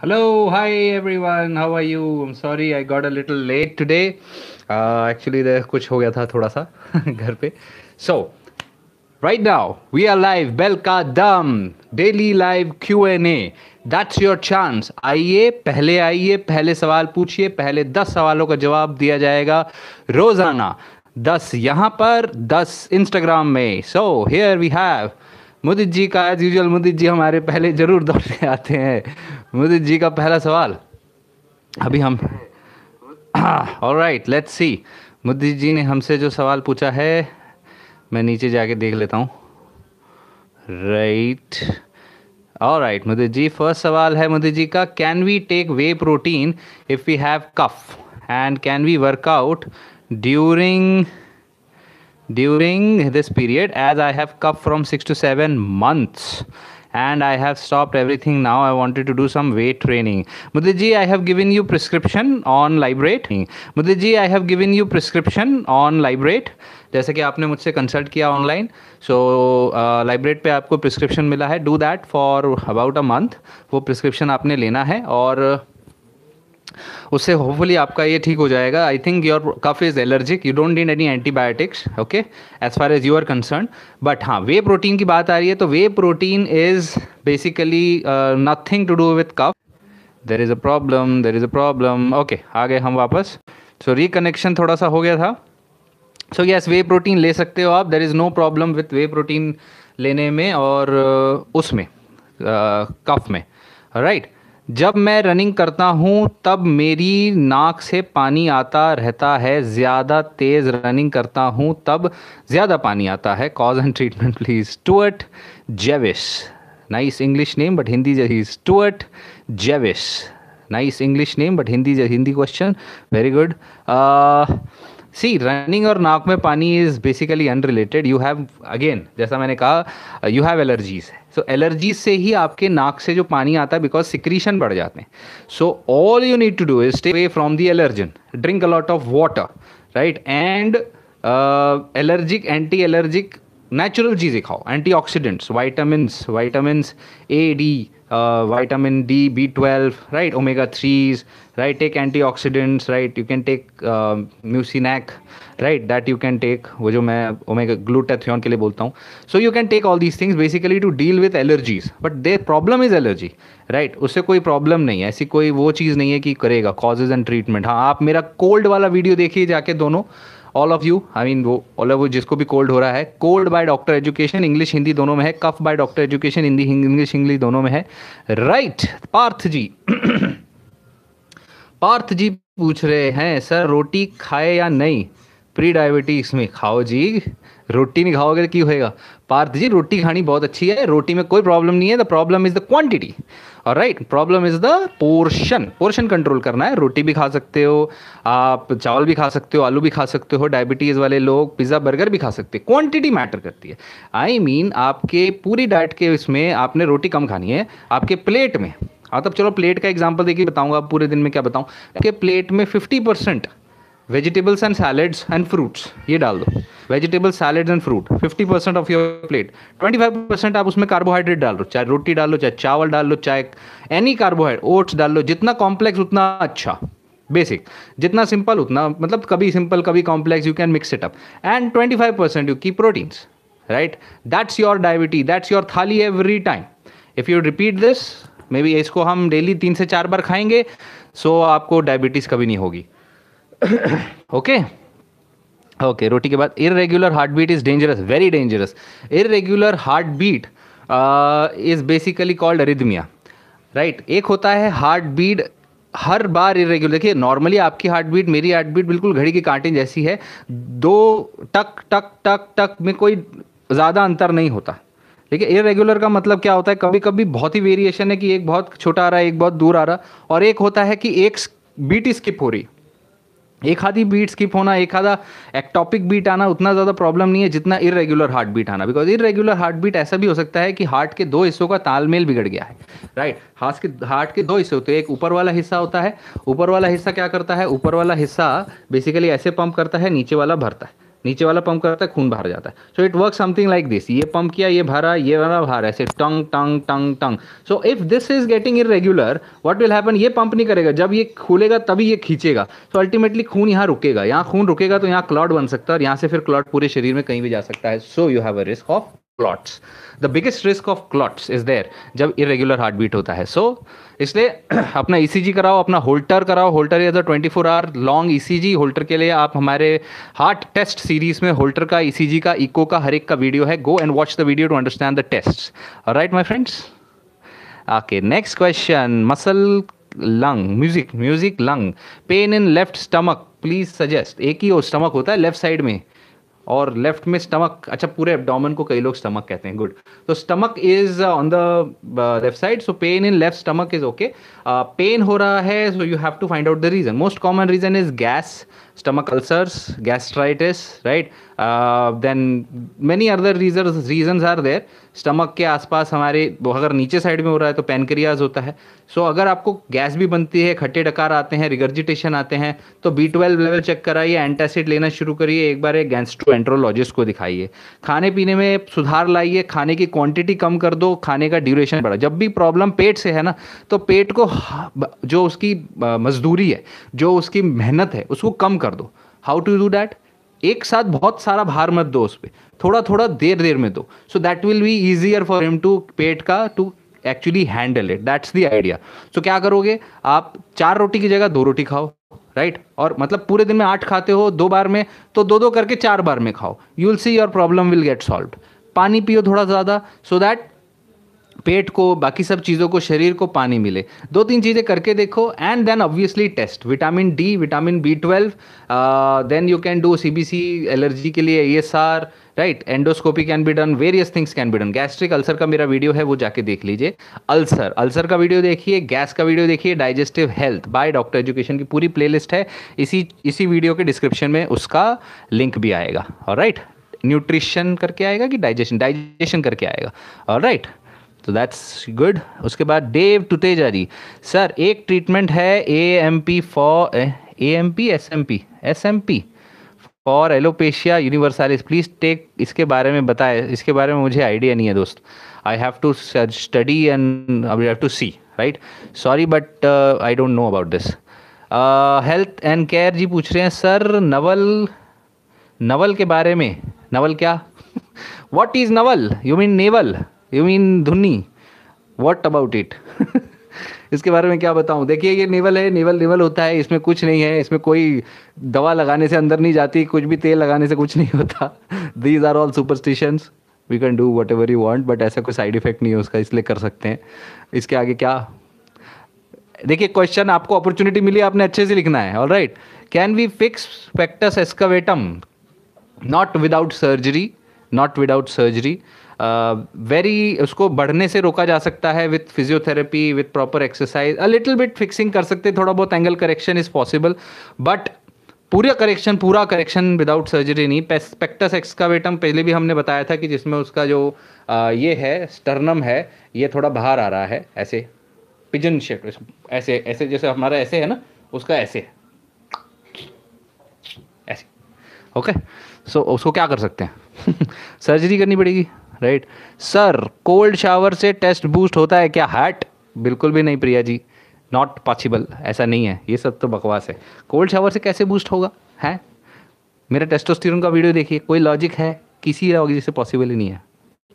Hello, hi everyone. How are you? I'm sorry I got a little late today. Actually, there कुछ हो गया था थोड़ा सा घर पे. So, right now we are live. Bell का दम daily live Q&A. That's your chance. आइए पहले सवाल पूछिए. पहले 10 सवालों का जवाब दिया जाएगा रोजाना. 10 यहाँ पर 10 Instagram में. So here we have मुदित जी का एज यूजुअल. मुदित जी हमारे पहले जरूर दौड़ के आते हैं. मुदित जी का पहला सवाल अभी हम ऑलराइट लेट्स सी. मुदित जी ने हमसे जो सवाल पूछा है मैं नीचे जाके देख लेता हूँ. Right alright Mudit ji, first सवाल है मुदित जी का, can we take whey protein if we have cough and can we workout during this period, as I have cough from 6 to 7 months and I have stopped everything. Now I wanted to do some weight training. Mudit ji, I have given you prescription on Librate. Mudit ji, I have given you prescription on Librate. जैसे कि आपने मुझसे consult किया online, सो Lybrate पे आपको prescription मिला है. Do that for about a month. वो प्रिस्क्रिप्शन आपने लेना है और उससे होपफुली आपका ये ठीक हो जाएगा. I think your cough is allergic. You don't need any antibiotics okay as far as you are concern. But हाँ, वे प्रोटीन की बात आ रही है तो whey protein is basically nothing to do with cough. There is a problem. Okay, आ गए हम वापस. सो रिकनेक्शन थोड़ा सा हो गया था. सो यस, वे प्रोटीन ले सकते हो आप. There is no problem with whey protein लेने में और उसमें कफ में. राइट. जब मैं रनिंग करता हूँ तब मेरी नाक से पानी आता रहता है. ज़्यादा तेज़ रनिंग करता हूँ तब ज़्यादा पानी आता है. Cause and treatment please. Stuart Jevis, nice English name but Hindi जही. Stuart Jevis, nice English name but Hindi question. Very good. See, running और नाक में पानी is basically unrelated. You have, again जैसा मैंने कहा, you have allergies. So allergies से ही आपके नाक से जो पानी आता है बिकॉज सिक्रीशन बढ़ जाते हैं. So all you need to do is stay away from the allergen. Drink a lot of water, right. And allergic, anti allergic natural चीज़ें खाओ. Antioxidants, vitamins A D, vitamin D, B12, right, omega 3s, right, take antioxidants, right, you can take mucinex, right, that you can take, वो जो मैं omega glutathione के लिए बोलता हूँ. So you can take all these things basically to deal with allergies, but their problem is allergy, right. उससे कोई problem नहीं है, ऐसी कोई वो चीज़ नहीं है कि करेगा. कॉजेज एंड ट्रीटमेंट, हाँ आप मेरा कोल्ड वाला वीडियो देखिए जाके दोनों. All of you, I mean वो ऑल ऑफ यू जिसको भी कोल्ड हो रहा है. Cold by doctor education, English Hindi दोनों में है. Cough by doctor education, Hindi English दोनों में है. राइट. पार्थ जी पार्थ जी पूछ रहे हैं, सर रोटी खाए या नहीं प्री डायबिटीज में? खाओ जी, रोटी नहीं खाओगे तो क्यों होएगा. पार्थ जी, रोटी खानी बहुत अच्छी है, रोटी में कोई प्रॉब्लम नहीं है. The problem is the quantity. Alright, problem is the portion control करना है. रोटी भी खा सकते हो आप, चावल भी खा सकते हो, आलू भी खा सकते हो. डायबिटीज़ वाले लोग पिज़्ज़ा बर्गर भी खा सकते हैं. क्वांटिटी मैटर करती है. आई मीन आपके पूरी डाइट के इसमें आपने रोटी कम खानी है. आपके प्लेट में, हाँ तब चलो प्लेट का एग्जाम्पल देखिए बताऊंगा. आप पूरे दिन में क्या बताऊं. आपके प्लेट में 50% vegetables and salads and fruits, ये डाल दो. Vegetables, salads and fruit 50% of your plate. 25% आप उसमें कार्बोहाइड्रेट डाल लो. चाहे रोटी डाल लो, चाहे चावल डाल लो, चाहे एनी कार्बोहाइड्रेट, ओट्स डाल लो. जितना कॉम्प्लेक्स उतना अच्छा. बेसिक जितना सिंपल उतना, मतलब कभी सिंपल कभी complex, you can mix it up. And 25% you keep proteins. Right, that's your diabetes, that's your thali every time. If you repeat this, maybe इसको हम डेली 3 से 4 बार खाएंगे, सो आपको डायबिटीज़ कभी नहीं होगी. Okay okay. रोटी के बाद, irregular heartbeat is dangerous, very dangerous. Irregular heartbeat is basically called arrhythmia. Right, एक होता है हार्ट बीट हर बार इरेगुलर. देखिए नॉर्मली आपकी हार्ट बीट, मेरी हार्ट बीट बिल्कुल घड़ी की कांटे जैसी है. 2 टक टक टक टक में कोई ज़्यादा अंतर नहीं होता. ठीक है. इरेगुलर का मतलब क्या होता है, कभी कभी बहुत ही वेरिएशन है कि एक बहुत छोटा आ रहा है, एक बहुत दूर आ रहा. और एक होता है कि एक बीट ही स्किप हो रही, एक आधी बीट स्किप होना, एक आधा एक्टॉपिक बीट आना, उतना ज़्यादा प्रॉब्लम नहीं है जितना इरेगुलर हार्ट बीट आना. बिकॉज इरेगुलर हार्ट बीट ऐसा भी हो सकता है कि हार्ट के 2 हिस्सों का तालमेल बिगड़ गया है. राइट, हार्ट के 2 हिस्से होते हैं. एक ऊपर वाला हिस्सा होता है. ऊपर वाला हिस्सा क्या करता है, ऊपर वाला हिस्सा बेसिकली ऐसे पंप करता है, नीचे वाला भरता है. नीचे वाला पंप करता है, खून बाहर जाता है. So it work something like this. ये पंप किया, ये भरा, ये वाला बाहर, ऐसे टंग टंग टंग टंग. So if this is getting irregular, what will happen, ये पंप नहीं करेगा, जब ये खुलेगा तभी ये खींचेगा. सो अल्टीमेटली खून यहाँ रुकेगा, यहाँ खून रुकेगा तो यहाँ क्लॉट बन सकता है, और यहाँ से फिर क्लॉट पूरे शरीर में कहीं भी जा सकता है. So you have a risk of clots. The biggest risk of clots is there जब इरेगुलर हार्ट बीट होता है. सो इसलिए अपना ईसीजी कराओ, अपना होल्टर कराओ. Holter is a 24 hour long ECG. Holter के लिए आप हमारे हार्ट टेस्ट सीरीज में होल्टर का, ईसीजी का, इको का हर एक का वीडियो है. Go and watch the video to understand the test. Alright my friends. Okay, next question. Muscle lung, music lung, pain in left stomach, please suggest. एक ही स्टमक होता है लेफ्ट साइड में, और लेफ्ट में स्टमक. अच्छा, पूरे एब्डोमेन को कई लोग स्टमक कहते हैं. गुड. तो stomach is on the left side. So pain in left stomach is okay. Pain हो रहा है, so you have to find out the reason. Most common reason is gas, stomach ulcers, gastritis, right? Then many other reasons are there. Stomach के आसपास हमारे, अगर नीचे side में हो रहा है तो पैनक्रियाज होता है. सो अगर आपको गैस भी बनती है, खट्टे डकार आते हैं, रिगर्जिटेशन आते हैं, तो B12 लेवल चेक कराइए, एंटासिड लेना शुरू करिए, एक बार एक गैस्ट्रोएंट्रोलॉजिस्ट को दिखाइए. खाने पीने में सुधार लाइए, खाने की क्वांटिटी कम कर दो, खाने का ड्यूरेशन बढ़ा. जब भी प्रॉब्लम पेट से है ना, तो पेट को जो उसकी मजदूरी है, जो उसकी मेहनत है, उसको कम कर दो. How to do that? एक साथ बहुत सारा भार मत दो उस पर, थोड़ा थोड़ा देर में दो. So that will be easier for him to, पेट का, to actually handle it. That's the idea. So क्या करोगे आप? 4 रोटी की जगह 2 रोटी खाओ, राइट? और मतलब पूरे दिन में 8 खाते हो 2 बार में, तो 2 करके 4 बार में खाओ. You will see your problem will get solved. पानी पियो थोड़ा ज़्यादा, सो दैट पेट को, बाकी सब चीज़ों को, शरीर को पानी मिले. 2-3 चीज़ें करके देखो. And then obviously test vitamin D, vitamin B12. Then you can do CBC, allergy के लिए ASR, right? Endoscopy can be done, various things can be done. Gastric ulcer का मेरा वीडियो है, वो जाके देख लीजिए. अल्सर का वीडियो देखिए, गैस का वीडियो देखिए. Digestive health by doctor education की पूरी प्लेलिस्ट है, इसी वीडियो के डिस्क्रिप्शन में उसका लिंक भी आएगा. ऑलराइट. न्यूट्रिशन करके आएगा कि डाइजेशन करके आएगा. ऑलराइट, तो दैट्स गुड. उसके बाद देव टुटेजा जी, सर एक ट्रीटमेंट है AMP SMP for alopecia universalis, please take. इसके बारे में बताएं. इसके बारे में मुझे आइडिया नहीं है दोस्त. I have to study and I have to see, right? Sorry but I don't know about this. Health and care ji पूछ रहे हैं, सर नवल के बारे में. नवल क्या? What is naval? You mean navel? You mean धुन्नी? What about it? इसके बारे में क्या बताऊं? देखिए, ये नेवल है, नेवल होता है, इसमें कुछ नहीं है, इसमें कोई दवा लगाने से अंदर नहीं जाती, कुछ भी तेल लगाने से कुछ नहीं होता. These are all superstitions. We can do whatever you want, but ऐसा कोई साइड इफेक्ट नहीं है उसका, इसलिए कर सकते हैं. इसके आगे क्या? देखिए, क्वेश्चन आपको अपॉर्चुनिटी मिली, आपने अच्छे से लिखना है. Alright. Can we fix pectus excavatum? Not without surgery. उसको बढ़ने से रोका जा सकता है with physiotherapy, with proper exercise. A little bit fixing कर सकते हैं, थोड़ा बहुत angle correction is possible, but पूरा करेक्शन विदाउट सर्जरी नहीं. पेक्टस एक्सकावेटम पहले भी हमने बताया था कि जिसमें उसका जो ये है, स्टर्नम है, ये थोड़ा बाहर आ रहा है, ऐसे पिजन शेप, ऐसे जैसे हमारा ऐसे है ना, उसका ऐसे ओके. सो उसको क्या कर सकते हैं? सर्जरी करनी पड़ेगी, राइट? सर कोल्ड शावर से टेस्ट बूस्ट होता है क्या? हट, बिल्कुल भी नहीं प्रिया जी, नॉट पॉसिबल. ऐसा नहीं है, ये सब तो बकवास है. कोल्ड शावर से कैसे बूस्ट होगा? है, मेरा टेस्टोस्टेरोन का वीडियो देखिए, कोई लॉजिक है? किसी लॉजिक से पॉसिबल ही नहीं है.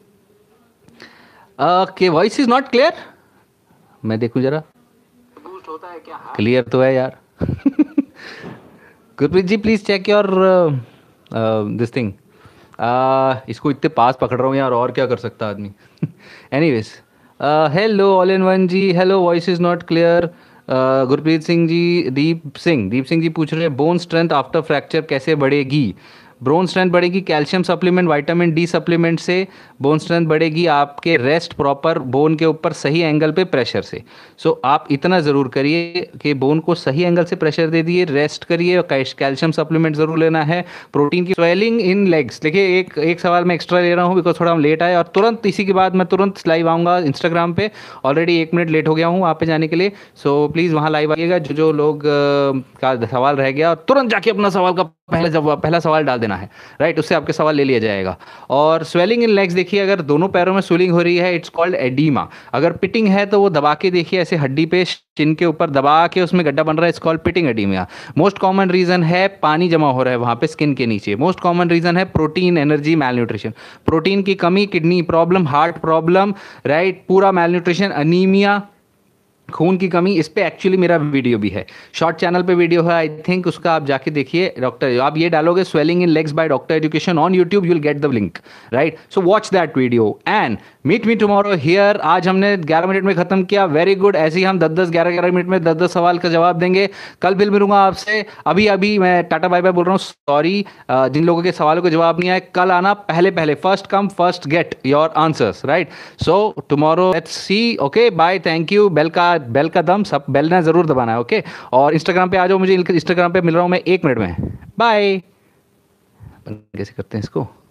Okay, voice is not clear. मैं देखूं जरा, बूस्ट होता है क्या? क्लियर तो है यार. Gurpreet ji please check your this thing. इसको इतने पास पकड़ रहा हूँ यार, और क्या कर सकता आदमी. Anyways, hello all in one ji, hello, voice is not clear. Gurpreet Singh ji, Deep Singh ji पूछ रहे हैं, बोन स्ट्रेंथ आफ्टर फ्रैक्चर कैसे बढ़ेगी? बोन स्ट्रेंथ बढ़ेगी calcium supplement, vitamin D supplement से बोन स्ट्रेंथ बढ़ेगी. आपके रेस्ट प्रॉपर बोन के ऊपर सही एंगल पे प्रेशर से. सो आप इतना ज़रूर करिए कि बोन को सही एंगल से प्रेशर दे दिए, रेस्ट करिए, कैल्शियम सप्लीमेंट ज़रूर लेना है. प्रोटीन की स्वेलिंग इन लेग्स. देखिए, एक सवाल मैं एक्स्ट्रा ले रहा हूँ बिकॉज थोड़ा हम लेट आए, और तुरंत इसी के बाद मैं तुरंत लाइव आऊँगा इंस्टाग्राम पे. ऑलरेडी 1 मिनट लेट हो गया हूँ वहाँ पे जाने के लिए. सो प्लीज़ वहाँ लाइव आइएगा. जो लोग का सवाल रह गया, तुरंत जाके अपना सवाल का पहला सवाल डाल देना है, राइट, उससे आपके सवाल ले लिया जाएगा। और स्वेलिंग इन लेग्स देखिए, अगर दोनों पैरों में स्वेलिंग हो रही है इट्स कॉल्ड एडीमा। अगर पिटिंग है तो वो दबा के देखिए, ऐसे हड्डी पे चिन के ऊपर दबा के उसमें गड्ढा बन रहा है, it's called pitting edema. Most common reason है पानी जमा हो रहा है वहां पे स्किन के नीचे। मोस्ट कॉमन रीजन है protein energy malnutrition, protein की कमी, kidney problem, heart problem, right, पूरा मैल न्यूट्रिशन, अनीमिया, खून की कमी। इस पे एक्चुअली मेरा वीडियो भी है, शॉर्ट चैनल पे वीडियो है आई थिंक, उसका आप जाके देखिए। डॉक्टर, आप ये डालोगे swelling in legs by doctor education on YouTube, you will get the link, right. So watch that video and meet me tomorrow here. आज हमने 11 मिनट में खत्म किया, वेरी गुड। ऐसे ही हम 10-10 11-11 मिनट में 10-10 सवाल का जवाब देंगे। कल फिर मिलूंगा आपसे। अभी अभी मैं टाटा बाय बाय बोल रहा हूँ, सॉरी जिन लोगों के सवालों के जवाब नहीं आए, कल आना पहले पहले, first come first get your answers, right. So tomorrow let's see, okay, bye, thank you. बेल का दम, सब बेल ना जरूर दबाना है, ओके। और इंस्टाग्राम पे आ जाओ, मुझे इंस्टाग्राम पे मिल रहा हूँ मैं 1 मिनट में, बाय। कैसे करते हैं इसको?